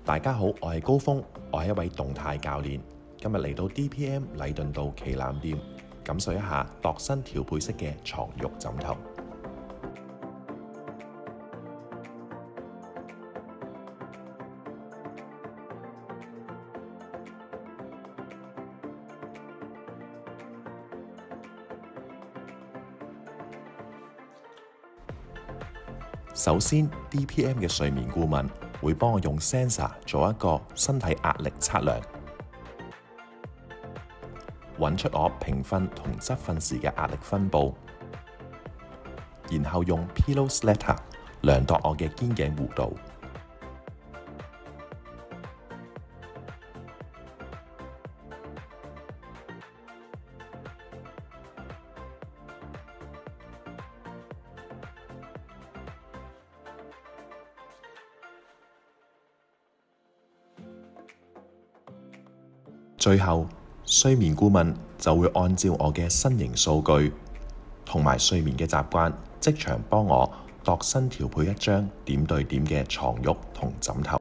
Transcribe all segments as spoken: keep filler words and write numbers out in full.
大家好，我係高峰，我係一位動態教練。今日嚟到 D P M 禮頓道旗艦店，感受一下度身調配式嘅床褥枕頭。首先 ，D P M 嘅睡眠顧問會幫我用 sensor 做一個身體壓力測量，揾出我平瞓同側瞓時嘅壓力分佈，然後用 Pillow Slitter 量度我嘅肩頸弧度。最後，睡眠顧問就會按照我嘅身形數據同埋睡眠嘅習慣，即場幫我度身調配一張點對點嘅床褥同枕頭。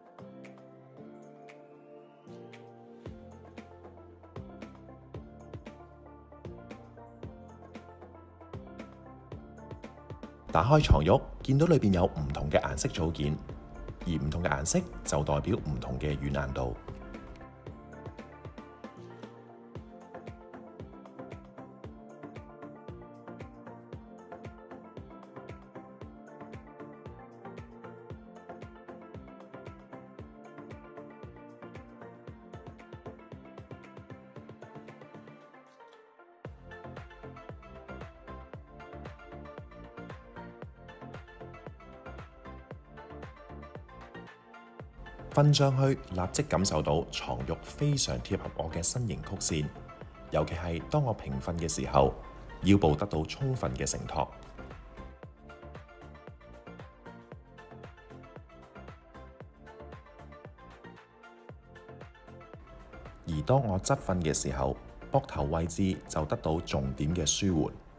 打開床褥，見到裏邊有唔同嘅顏色組件，而唔同嘅顏色就代表唔同嘅軟硬度。瞓上去，立即感受到床褥非常貼合我嘅身形曲線，尤其係當我平瞓嘅時候，腰部得到充分嘅承托。而當我側瞓嘅時候，膊頭位置就得到重點嘅舒緩。